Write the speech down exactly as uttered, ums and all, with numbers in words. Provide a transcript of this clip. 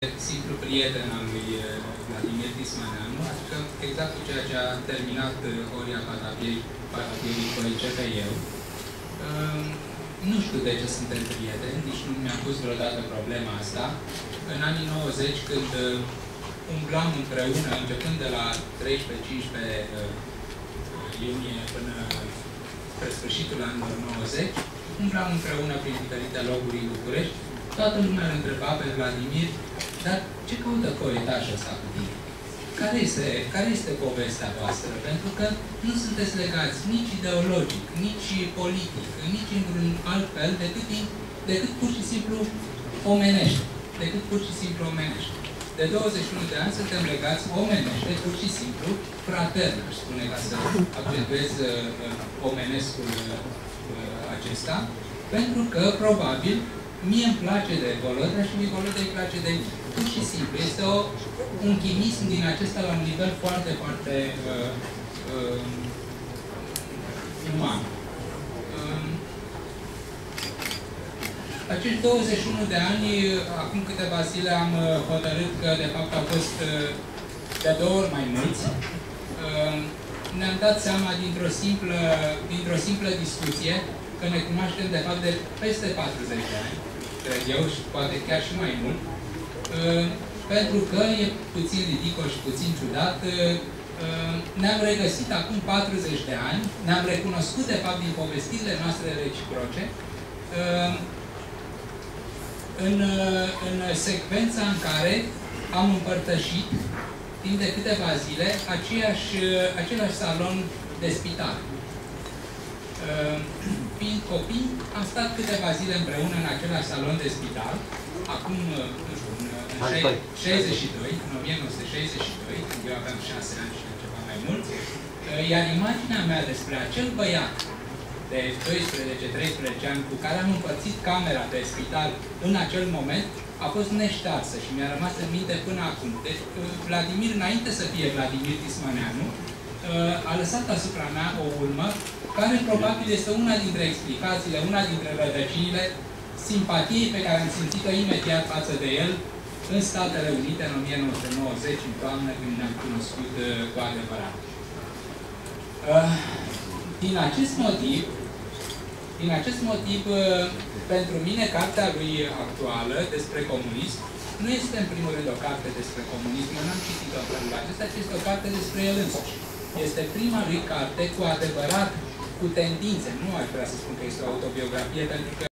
simplu prieten al lui Vladimir Tismaneanu, adică exact cu ceea ce a terminat Horia Patapierii Coice pe eu. Nu știu de ce suntem prieteni, nici nu mi-am pus vreodată problema asta. În anii nouăzeci, când umblam împreună, începând de la treisprezece cincisprezece iunie până spre sfârșitul anilor nouăzeci, umblam împreună prin diferite locuri în București, toată lumea îl întreba pe Vladimir, dar ce caută coetașul ăsta cu tine? Care este, care este povestea voastră? Pentru că nu sunteți legați nici ideologic, nici politic, nici într-un alt fel, decât, decât pur și simplu omenește. Decât pur și simplu omenește. De douăzeci și unu de ani suntem legați omenește, pur și simplu, fratern, aș spune, ca să accentuez uh, omenescul uh, acesta, pentru că, probabil, mie îmi place de Volodea și mie Volodea îi place de mine. Pur și simplu. Este o, un chimism din acesta la un nivel foarte, foarte uh, uh, uman. Uh, acești douăzeci și unu de ani, acum câteva zile am hotărât că, de fapt, au fost uh, de două ori mai mulți. Uh, ne-am dat seama dintr-o simplă, dintr-o simplă discuție că ne cunoaștem, de fapt, de peste patruzeci de ani, cred eu, și poate chiar și mai mult, uh, pentru că e puțin ridicol și puțin ciudat. Uh, ne-am regăsit acum patruzeci de ani, ne-am recunoscut, de fapt, din povestirile noastre reciproce, uh, în, uh, în secvența în care am împărtășit, timp de câteva zile, aceeași, același salon de spital. Uh, fiind copii, am stat câteva zile împreună în același salon de spital, acum, nu știu, în, în șaizeci și doi, în o mie nouă sute șaizeci și doi, când eu aveam șase ani și ceva mai mult, uh, iar imaginea mea despre acel băiat de doisprezece treisprezece ani cu care am împărțit camera de spital în acel moment, a fost neștearsă și mi-a rămas în minte până acum. Deci, Vladimir, înainte să fie Vladimir Tismaneanu, a lăsat asupra mea o urmă care probabil este una dintre explicațiile, una dintre rădăcinile simpatiei pe care am simțit-o imediat față de el în Statele Unite în o mie nouă sute nouăzeci, în toamnă, când ne-am cunoscut cu adevărat. Din acest motiv, din acest motiv, pentru mine, cartea lui actuală despre comunism nu este în primul rând o carte despre comunism. Eu n-am citit-o în felul acesta, ci este o carte despre el însuși. Este prima lui carte cu adevărat, cu tendințe. Nu aș vrea să spun că este o autobiografie, pentru că